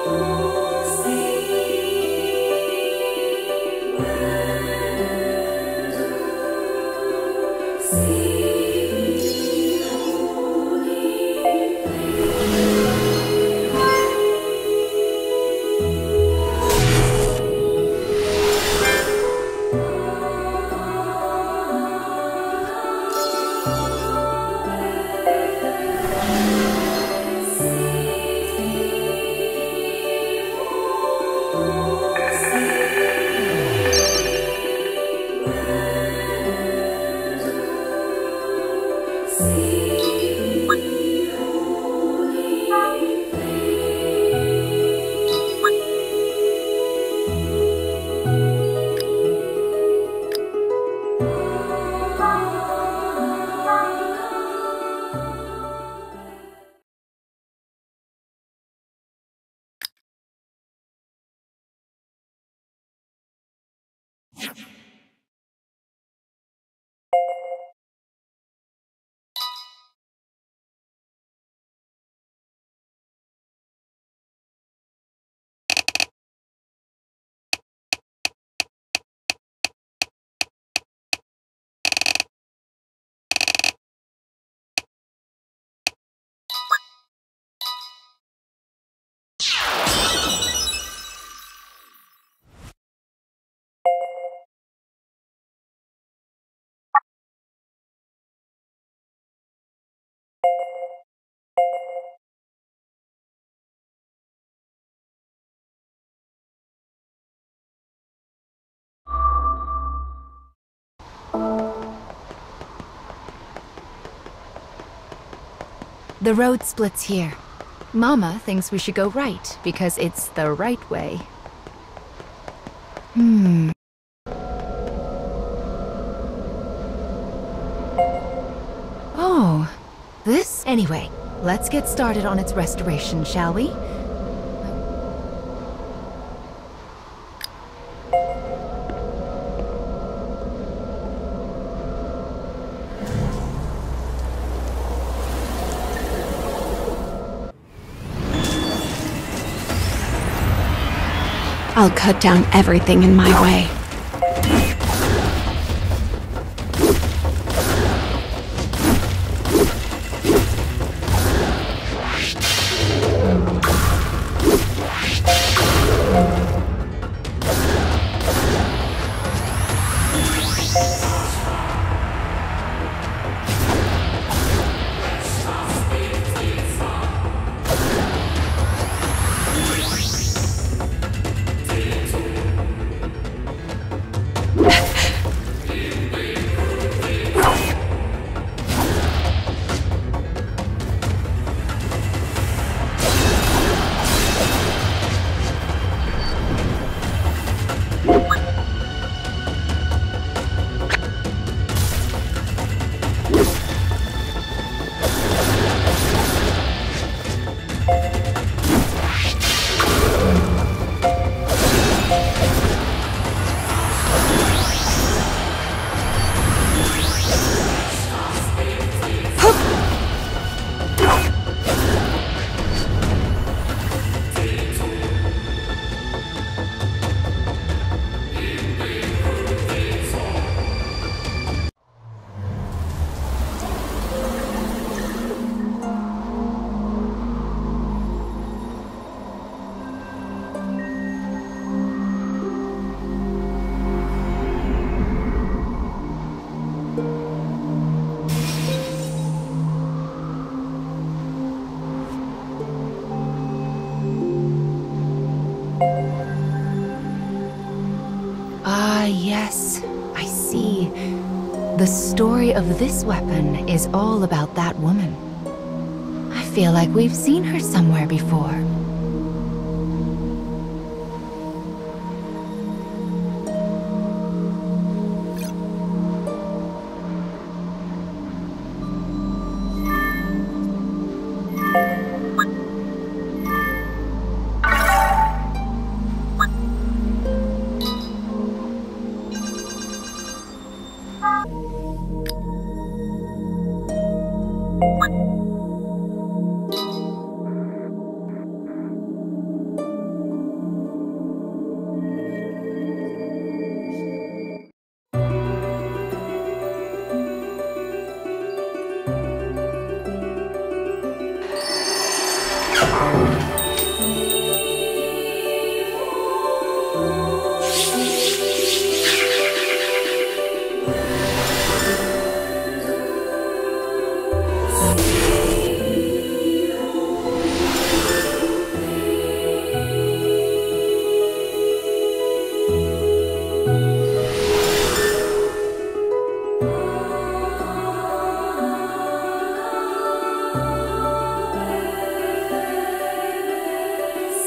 The road splits here. Mama thinks we should go right because it's the right way. Oh, this? Anyway, let's get started on its restoration, shall we? I'll cut down everything in my way. Yes, I see. The story of this weapon is all about that woman. I feel like we've seen her somewhere before.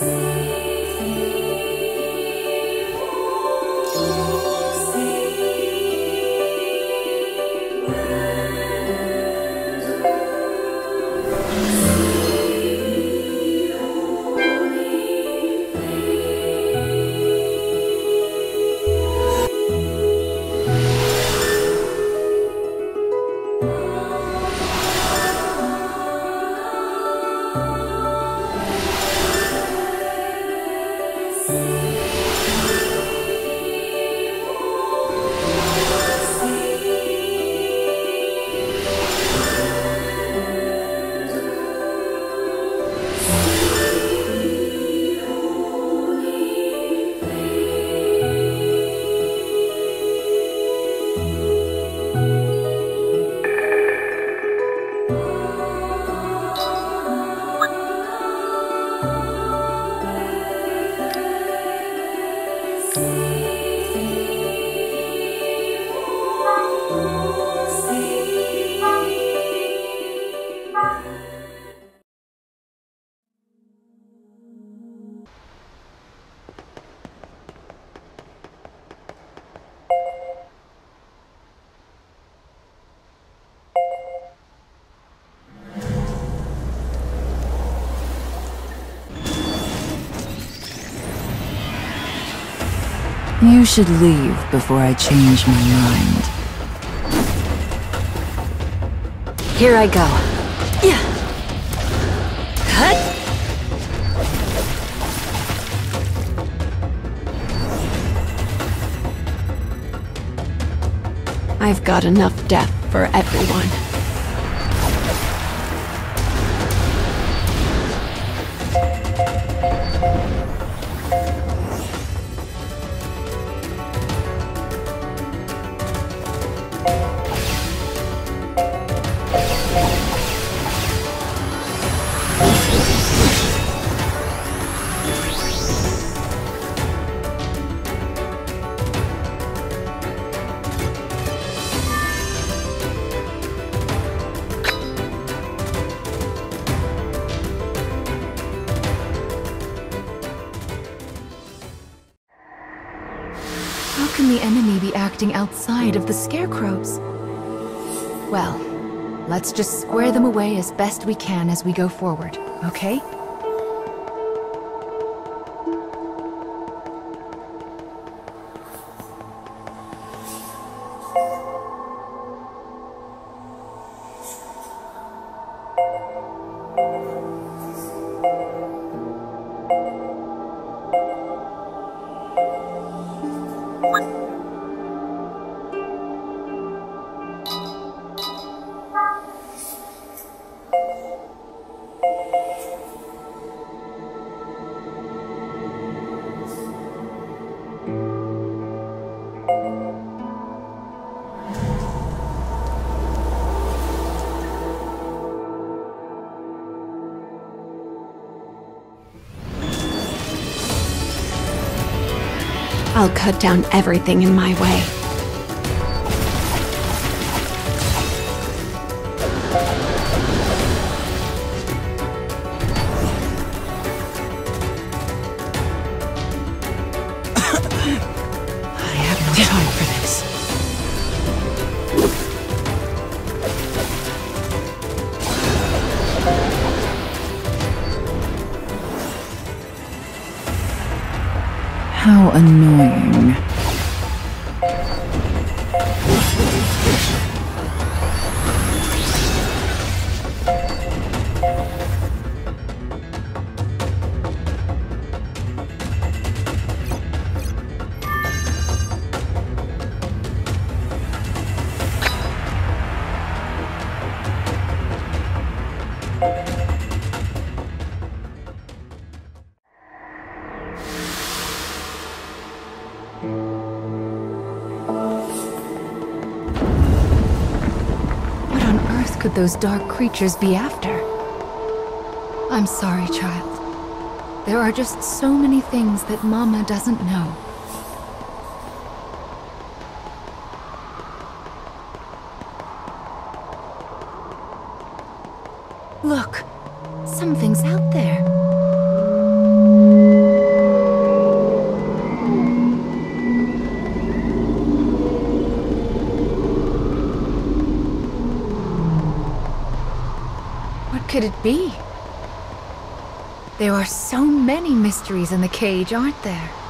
You should leave before I change my mind. Here I go. Yeah. Cut. I've got enough death for everyone. How can the enemy be acting outside of the scarecrows? Well, let's just square them away as best we can as we go forward, okay? I'll cut down everything in my way. I have no time for this. How annoying. Could those dark creatures be after? I'm sorry, child. There are just so many things that Mama doesn't know. Look, something's out there. could it be? There are so many mysteries in the cage, aren't there?